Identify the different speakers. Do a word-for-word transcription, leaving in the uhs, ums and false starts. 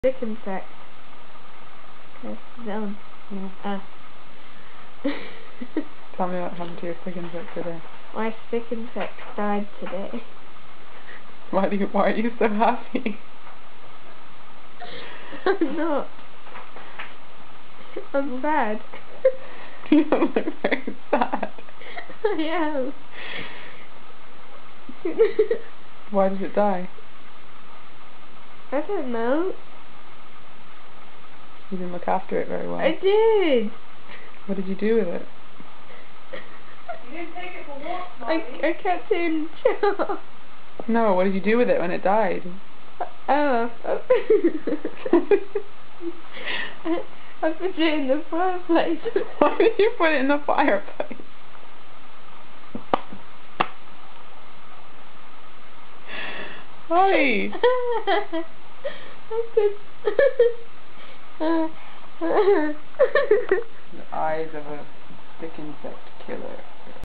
Speaker 1: Stick insect. Okay, zone.
Speaker 2: Yeah.
Speaker 1: Ah.
Speaker 2: Tell me what happened to your stick insect today.
Speaker 1: My stick insect died today.
Speaker 2: Why do you? Why are you so happy?
Speaker 1: I'm not. I'm sad.
Speaker 2: You don't look very sad.
Speaker 1: I am.
Speaker 2: Why did it die?
Speaker 1: I don't know.
Speaker 2: You didn't look after it very well.
Speaker 1: I did.
Speaker 2: What did you do with it?
Speaker 3: You didn't take it for walks,
Speaker 1: I,
Speaker 3: Marty.
Speaker 1: I kept it in the jar.
Speaker 2: No, what did you do with it when it died?
Speaker 1: Oh. I, I put it in the fireplace.
Speaker 2: Why did you put it in the fireplace? Hi.
Speaker 1: I could.
Speaker 2: The eyes of a stick insect killer.